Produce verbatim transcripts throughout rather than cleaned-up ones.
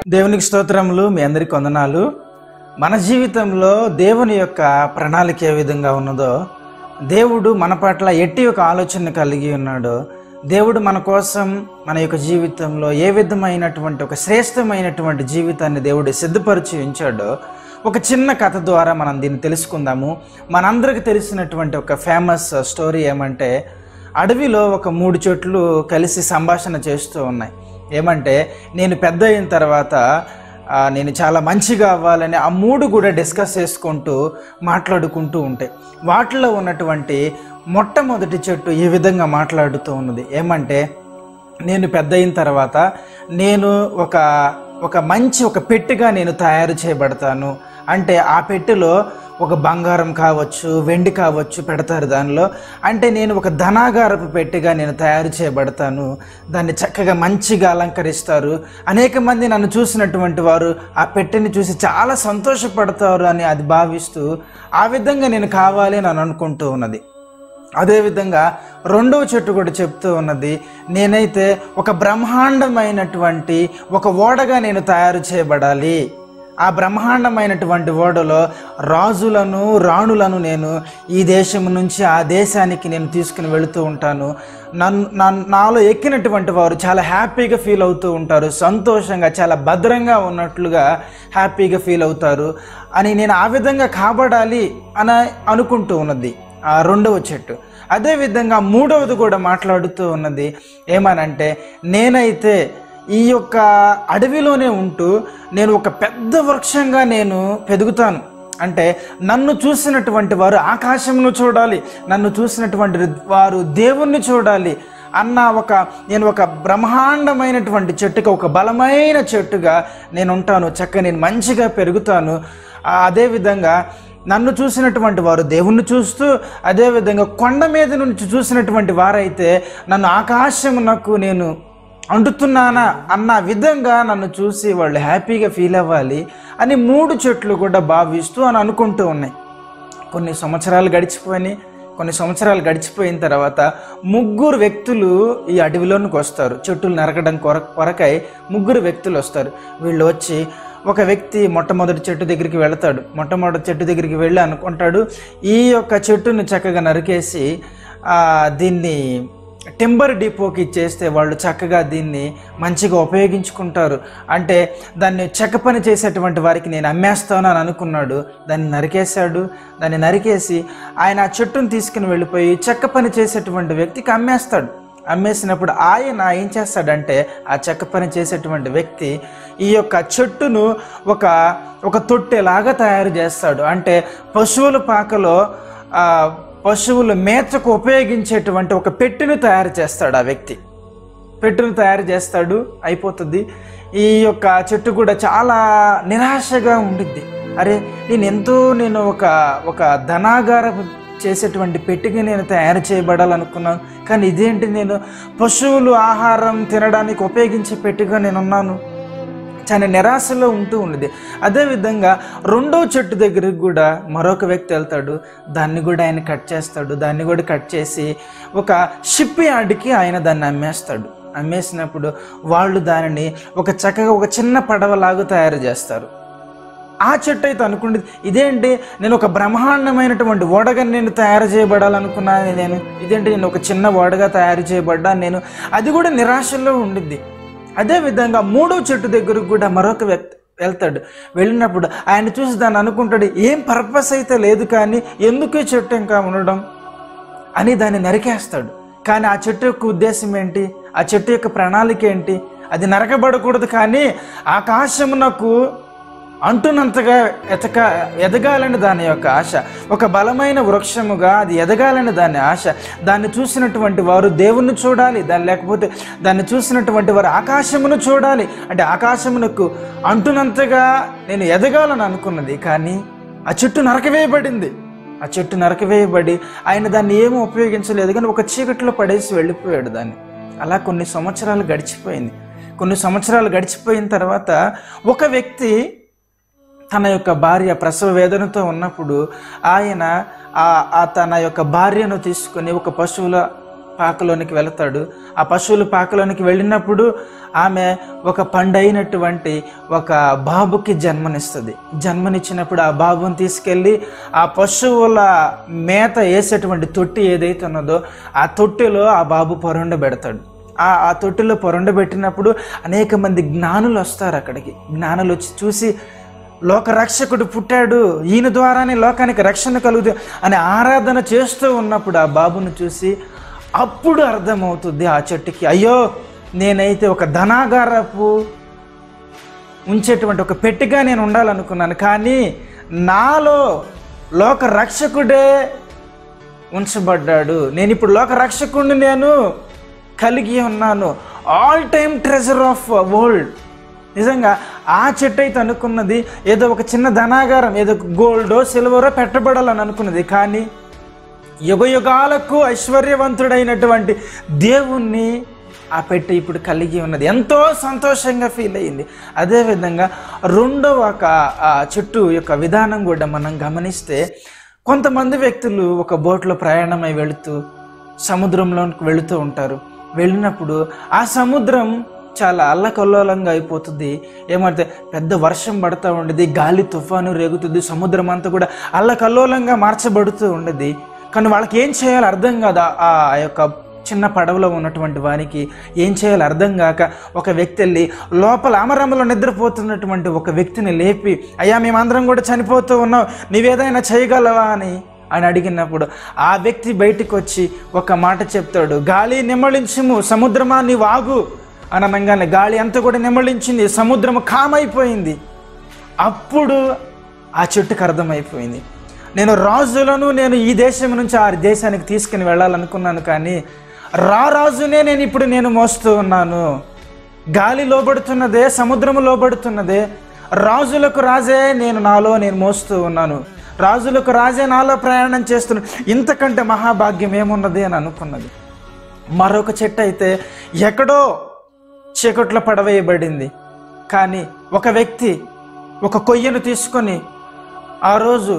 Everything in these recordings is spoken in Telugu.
దేవునికి స్తోత్రములు. మీ అందరికి వందనాలు. మన జీవితంలో దేవుని యొక్క ప్రణాళిక ఏ విధంగా ఉన్నదో, దేవుడు మన పట్ల ఎట్టి ఒక ఆలోచన కలిగి ఉన్నాడో, దేవుడు మన కోసం మన యొక్క జీవితంలో ఏ విధమైనటువంటి ఒక శ్రేష్టమైనటువంటి జీవితాన్ని దేవుడు సిద్ధపరిచి ఉంచాడో ఒక చిన్న కథ ద్వారా మనం దీన్ని తెలుసుకుందాము. మనందరికి తెలిసినటువంటి ఒక ఫేమస్ స్టోరీ ఏమంటే, అడవిలో ఒక మూడు చెట్లు కలిసి సంభాషణ చేస్తూ ఉన్నాయి. ఏమంటే, నేను పెద్ద అయిన తర్వాత నేను చాలా మంచిగా అవ్వాలని ఆ మూడు కూడా డిస్కస్ చేసుకుంటూ మాట్లాడుకుంటూ ఉంటాయి. వాటిలో ఉన్నటువంటి మొట్టమొదటి చెట్టు ఈ విధంగా మాట్లాడుతూ ఉన్నది. ఏమంటే, నేను పెద్ద అయిన తర్వాత నేను ఒక ఒక మంచి ఒక పెట్టెగా నేను తయారు చేయబడతాను. అంటే ఆ పెట్టెలో ఒక బంగారం కావచ్చు, వెండి కావచ్చు పెడతారు దానిలో. అంటే నేను ఒక ధనాగారపు పెట్టెగా నేను తయారు చేయబడతాను. దాన్ని చక్కగా మంచిగా అలంకరిస్తారు. అనేక మంది నన్ను చూసినటువంటి వారు ఆ పెట్టెని చూసి చాలా సంతోషపడతారు అని అది భావిస్తూ ఆ విధంగా నేను కావాలి అని అనుకుంటూ ఉన్నది. అదేవిధంగా రెండవ చెట్టు కూడా చెప్తూ ఉన్నది, నేనైతే ఒక బ్రహ్మాండమైనటువంటి ఒక ఓడగా నేను తయారు చేయబడాలి. ఆ బ్రహ్మాండమైనటువంటి ఓడలో రాజులను రాణులను నేను ఈ దేశం నుంచి ఆ దేశానికి నేను తీసుకుని వెళుతూ ఉంటాను. నన్ను నాలో ఎక్కినటువంటి వారు చాలా హ్యాపీగా ఫీల్ అవుతూ ఉంటారు, సంతోషంగా చాలా భద్రంగా ఉన్నట్లుగా హ్యాపీగా ఫీల్ అవుతారు అని నేను ఆ విధంగా కాబడాలి అని అనుకుంటూ ఉన్నది ఆ రెండవ చెట్టు. అదేవిధంగా మూడవది కూడా మాట్లాడుతూ ఉన్నది. ఏమనంటే, నేనైతే ఈ యొక్క అడవిలోనే ఉంటూ నేను ఒక పెద్ద వృక్షంగా నేను పెరుగుతాను. అంటే నన్ను చూసినటువంటి వారు ఆకాశమును చూడాలి, నన్ను చూసినటువంటి వారు దేవుణ్ణి చూడాలి అన్న ఒక నేను ఒక బ్రహ్మాండమైనటువంటి చెట్టుగా, ఒక బలమైన చెట్టుగా నేను ఉంటాను. చక్కగా నేను మంచిగా పెరుగుతాను. అదేవిధంగా నన్ను చూసినటువంటి వారు దేవుణ్ణి చూస్తూ, అదేవిధంగా కొండ మీద నుంచి చూసినటువంటి వారైతే నన్ను ఆకాశమునకు నేను అంటుతున్నానా అన్న విధంగా నన్ను చూసి వాళ్ళు హ్యాపీగా ఫీల్ అవ్వాలి అని మూడు చెట్లు కూడా భావిస్తూ అని అనుకుంటూ ఉన్నాయి. కొన్ని సంవత్సరాలు గడిచిపోయినాయి. కొన్ని సంవత్సరాలు గడిచిపోయిన తర్వాత ముగ్గురు వ్యక్తులు ఈ అడవిలోనికి వస్తారు. చెట్టులు నరకడం కొర కొరకై ముగ్గురు వ్యక్తులు వస్తారు. వీళ్ళు వచ్చి ఒక వ్యక్తి మొట్టమొదటి చెట్టు దగ్గరికి వెళతాడు. మొట్టమొదటి చెట్టు దగ్గరికి వెళ్ళి అనుకుంటాడు, ఈ యొక్క చెట్టుని చక్కగా నరికేసి దీన్ని టింబర్ డిపోకి ఇచ్చేస్తే వాళ్ళు చక్కగా దీన్ని మంచిగా ఉపయోగించుకుంటారు. అంటే దాన్ని చెక్క పని చేసేటువంటి వారికి నేను అమ్మేస్తాను అని అనుకున్నాడు. దాన్ని నరికేశాడు. దాన్ని నరికేసి ఆయన ఆ చెట్టును తీసుకుని వెళ్ళిపోయి చెక్క పని చేసేటువంటి వ్యక్తికి అమ్మేస్తాడు. అమ్మేసినప్పుడు ఆయన ఏం చేస్తాడంటే, ఆ చెక్క పని చేసేటువంటి వ్యక్తి ఈ యొక్క చెట్టును ఒక ఒక తొట్టెలాగా తయారు చేస్తాడు. అంటే పశువుల పాకలో పశువులు మేతకు ఉపయోగించేటువంటి ఒక పెట్టెను తయారు చేస్తాడు. ఆ వ్యక్తి పెట్టెను తయారు చేస్తాడు. అయిపోతుంది. ఈ యొక్క చెట్టు కూడా చాలా నిరాశగా ఉండిద్ది. అరే, నేను ఎంతో నేను ఒక ఒక ధనాగారపు చేసేటువంటి పెట్టెగా నేను తయారు చేయబడాలనుకున్నాను, కానీ ఇదేంటి, నేను పశువులు ఆహారం తినడానికి ఉపయోగించే పెట్టెగా నేను ఉన్నాను. చాలా నిరాశలో ఉంటూ ఉన్నది. అదేవిధంగా రెండో చెట్టు దగ్గరికి కూడా మరొక వ్యక్తి వెళ్తాడు. దాన్ని కూడా ఆయన కట్ చేస్తాడు. దాన్ని కూడా కట్ చేసి ఒక షిప్ యార్డ్కి ఆయన దాన్ని అమ్మేస్తాడు. అమ్మేసినప్పుడు వాళ్ళు దానిని ఒక చక్కగా ఒక చిన్న పడవలాగా తయారు చేస్తారు. ఆ చెట్టు అయితే అనుకుంటుంది, ఇదేంటి, నేను ఒక బ్రహ్మాండమైనటువంటి ఓడగా నేను తయారు చేయబడాలనుకున్నాను, నేను ఇదేంటి నేను ఒక చిన్న ఓడగా తయారు చేయబడ్డాను నేను. అది కూడా నిరాశలో ఉండిద్ది. అదేవిధంగా మూడో చెట్టు దగ్గరకు కూడా మరొక వ్యక్తి వెళ్తాడు. వెళ్ళినప్పుడు ఆయన చూసి దాన్ని అనుకుంటాడు, ఏం పర్పస్ అయితే లేదు, కానీ ఎందుకు ఈ చెట్టు ఇంకా ఉండడం అని దాన్ని నరికేస్తాడు. కానీ ఆ చెట్టు యొక్క ఉద్దేశం ఏంటి, ఆ చెట్టు యొక్క ప్రణాళిక ఏంటి, అది నరకబడకూడదు, కానీ ఆకాశమునకు అంటున్నంతగా ఎతక ఎదగాలని దాని యొక్క ఆశ. ఒక బలమైన వృక్షముగా అది ఎదగాలని దాని ఆశ. దాన్ని చూసినటువంటి వారు దేవుణ్ణి చూడాలి, దాన్ని లేకపోతే దాన్ని చూసినటువంటి వారు ఆకాశమును చూడాలి. అంటే ఆకాశమునకు అంటున్నంతగా నేను ఎదగాలని అనుకున్నది, కానీ ఆ చెట్టు నరకవేయబడింది. ఆ చెట్టు నరకవేయబడి ఆయన దాన్ని ఏమీ ఉపయోగించలేదు, కానీ ఒక చీకట్లో పడేసి వెళ్ళిపోయాడు దాన్ని. అలా కొన్ని సంవత్సరాలు గడిచిపోయింది. కొన్ని సంవత్సరాలు గడిచిపోయిన తర్వాత ఒక వ్యక్తి తన యొక్క భార్య ప్రసవ వేదనతో ఉన్నప్పుడు ఆయన ఆ తన యొక్క భార్యను తీసుకొని ఒక పశువుల పాకలోనికి వెళతాడు. ఆ పశువులు పాకలోనికి వెళ్ళినప్పుడు ఆమె ఒక పండైనటువంటి ఒక బాబుకి జన్మనిస్తుంది. జన్మనిచ్చినప్పుడు ఆ బాబుని తీసుకెళ్ళి ఆ పశువుల మేత వేసేటువంటి తొట్టి ఏదైతే ఉన్నదో ఆ తొట్టిలో ఆ బాబు పొరండబెడతాడు. ఆ ఆ తొట్టిలో పొరండబెట్టినప్పుడు అనేక మంది జ్ఞానులు వస్తారు. అక్కడికి జ్ఞానులు వచ్చి చూసి లోక రక్షకుడు పుట్టాడు, ఈయన ద్వారానే లోకానికి రక్షణ కలుగుతుంది అని ఆరాధన చేస్తూ ఉన్నప్పుడు ఆ బాబును చూసి అప్పుడు అర్థమవుతుంది ఆ చెట్టుకి, అయ్యో నేనైతే ఒక ధనాగారపు ఉంచేటువంటి ఒక పెట్టిగా నేను ఉండాలనుకున్నాను, కానీ నాలో లోక రక్షకుడే ఉంచబడ్డాడు. నేను ఇప్పుడు లోక రక్షకుడిని నేను కలిగి ఉన్నాను. All time treasure of world. నిజంగా ఆ చెట్టు అయితే అనుకున్నది ఏదో ఒక చిన్న ధనాగారం, ఏదో గోల్డో సిల్వరో పెట్టబడాలని అనుకున్నది, కానీ యుగ యుగాలకు ఐశ్వర్యవంతుడైనటువంటి దేవుణ్ణి ఆ పెట్టె ఇప్పుడు కలిగి ఉన్నది. ఎంతో సంతోషంగా ఫీల్ అయ్యింది. అదేవిధంగా రెండవ ఒక ఆ చెట్టు యొక్క విధానం కూడా మనం గమనిస్తే, కొంతమంది వ్యక్తులు ఒక బోట్లో ప్రయాణమై వెళుతూ సముద్రంలోకి వెళుతూ ఉంటారు. వెళ్ళినప్పుడు ఆ సముద్రం చాలా అల్లకల్లోలంగా అయిపోతుంది. ఏమంటే పెద్ద వర్షం పడుతూ ఉండేది, గాలి తుఫాను రేగుతుంది, సముద్రం అంతా కూడా అల్లకల్లోలంగా మార్చబడుతూ ఉండేది. కానీ వాళ్ళకి ఏం చేయాలో అర్థం కాదు. ఆ యొక్క చిన్న పడవలో ఉన్నటువంటి వారికి ఏం చేయాలో అర్థం కాక ఒక వ్యక్తి వెళ్ళి లోపల అమరంలో నిద్రపోతున్నటువంటి ఒక వ్యక్తిని లేపి, అయ్యా మేమందరం కూడా చనిపోతూ ఉన్నాం, నీవేదైనా చేయగలవా అని అని అడిగినప్పుడు ఆ వ్యక్తి బయటికి వచ్చి ఒక మాట చెప్తాడు, గాలి నిమ్మళించుము, సముద్రమా నీ వాగు అని అనగానే గాలి అంతా కూడా నిమ్మళించింది, సముద్రము కామైపోయింది. అప్పుడు ఆ చెట్టుకు అర్థమైపోయింది, నేను రాజులను నేను ఈ దేశం నుంచి ఆ దేశానికి తీసుకుని వెళ్ళాలనుకున్నాను, కానీ రా రాజునే నేను ఇప్పుడు నేను మోస్తూ ఉన్నాను. గాలి లోబడుతున్నదే, సముద్రము లోబడుతున్నదే, రాజులకు రాజే నేను నాలో నేను మోస్తూ ఉన్నాను, రాజులకు రాజే నాలో ప్రయాణం చేస్తున్నాను, ఇంతకంటే మహాభాగ్యం ఏమున్నది అని అనుకున్నది. మరొక చెట్టు అయితే ఎక్కడో చీకట్లో పడవేయబడింది, కానీ ఒక వ్యక్తి ఒక కొయ్యను తీసుకొని ఆ రోజు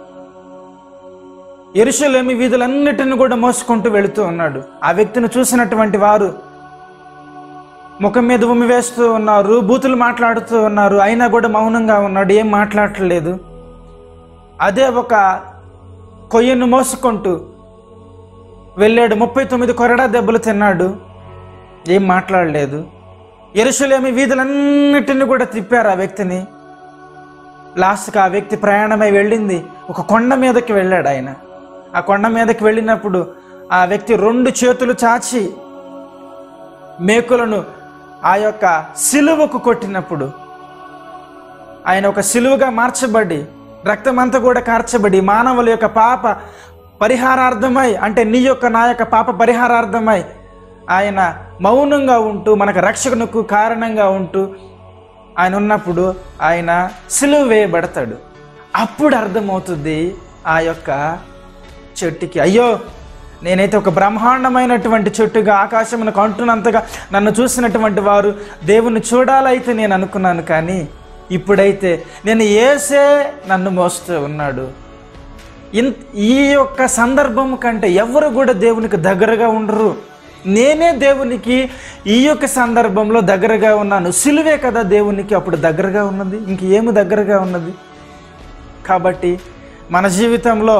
యెరూషలేము వీధులన్నిటిని కూడా మోసుకుంటూ వెళుతూ ఉన్నాడు. ఆ వ్యక్తిని చూసినటువంటి వారు ముఖం మీద ఉమ్మి వేస్తూ ఉన్నారు, బూతులు మాట్లాడుతూ ఉన్నారు, అయినా కూడా మౌనంగా ఉన్నాడు, ఏం మాట్లాడలేదు. అదే ఒక కొయ్యను మోసుకుంటూ వెళ్ళాడు, ముప్పై తొమ్మిది కొరడా దెబ్బలు తిన్నాడు, ఏం మాట్లాడలేదు. యెరూషలేము వీధులన్నిటిని కూడా తిప్పారు ఆ వ్యక్తిని. లాస్ట్కి ఆ వ్యక్తి ప్రయాణమై వెళ్ళింది ఒక కొండ మీదకి వెళ్ళాడు. ఆయన ఆ కొండ మీదకి వెళ్ళినప్పుడు ఆ వ్యక్తి రెండు చేతులు చాచి మేకులను ఆ యొక్క సిలువకు కొట్టినప్పుడు ఆయన ఒక సిలువగా మార్చబడి రక్తమంతా కూడా కార్చబడి మానవుల యొక్క పాప పరిహారార్థమై, అంటే నీ యొక్క నా యొక్క పాప పరిహారార్థమై ఆయన మౌనంగా ఉంటూ మనకు రక్షణకు కారణంగా ఉంటూ ఆయన ఉన్నప్పుడు ఆయన సిలువ వేయబడతాడు. అప్పుడు అర్థమవుతుంది ఆ యొక్క చెట్టుకి, అయ్యో నేనైతే ఒక బ్రహ్మాండమైనటువంటి చెట్టుగా ఆకాశమునకు అంటున్నంతగా నన్ను చూసినటువంటి వారు దేవుని చూడాలైతే నేను అనుకున్నాను, కానీ ఇప్పుడైతే నేను యేసే నన్ను మోస్తూ ఉన్నాడు. ఇన్ ఈ యొక్క సందర్భం కంటే ఎవరు కూడా దేవునికి దగ్గరగా ఉండరు. నేనే దేవునికి ఈ యొక్క సందర్భంలో దగ్గరగా ఉన్నాను. సిలువే కదా దేవునికి అప్పుడు దగ్గరగా ఉన్నది, ఇంకేమి దగ్గరగా ఉన్నది. కాబట్టి మన జీవితంలో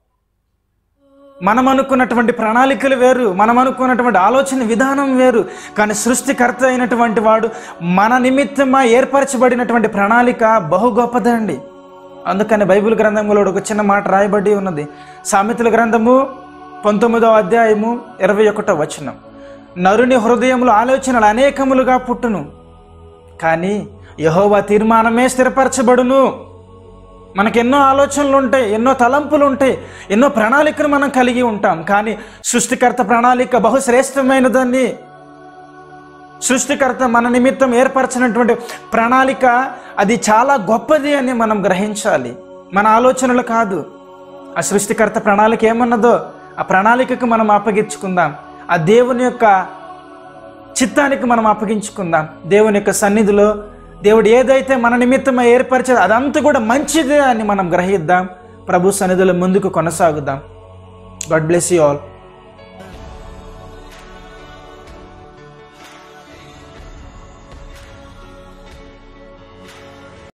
మనం అనుకున్నటువంటి ప్రణాళికలు వేరు, మనం అనుకున్నటువంటి ఆలోచన విధానం వేరు, కానీ సృష్టికర్త అయినటువంటి వాడు మన నిమిత్తమా ఏర్పరచబడినటువంటి ప్రణాళిక బహు గొప్పదండి. అందుకని బైబిల్ గ్రంథంలో ఒక చిన్న మాట రాయబడి ఉన్నది. సామెతల గ్రంథము పంతొమ్మిదవ అధ్యాయము ఇరవై ఒకటో వచనం, నరుని హృదయములు ఆలోచనలు అనేకములుగా పుట్టును, కానీ యెహోవా తీర్మానమే స్థిరపరచబడును. మనకెన్నో ఆలోచనలు ఉంటాయి, ఎన్నో తలంపులు ఉంటాయి, ఎన్నో ప్రణాళికలు మనం కలిగి ఉంటాం, కానీ సృష్టికర్త ప్రణాళిక బహుశ్రేష్టమైనదని, సృష్టికర్త మన నిమిత్తం ఏర్పరచినటువంటి ప్రణాళిక అది చాలా గొప్పది అని మనం గ్రహించాలి. మన ఆలోచనలు కాదు, ఆ సృష్టికర్త ప్రణాళిక ఏమన్నదో ఆ ప్రణాళికకు మనం అప్పగించుకుందాం, ఆ దేవుని యొక్క చిత్తానికి మనం అప్పగించుకుందాం. దేవుని యొక్క సన్నిధిలో దేవుడు ఏదైతే మన నిమిత్తమై ఏర్పరిచేది అదంతా కూడా మంచిదే అని మనం గ్రహిద్దాం. ప్రభు సన్నిధిలో ముందుకు కొనసాగుదాం. God bless you all.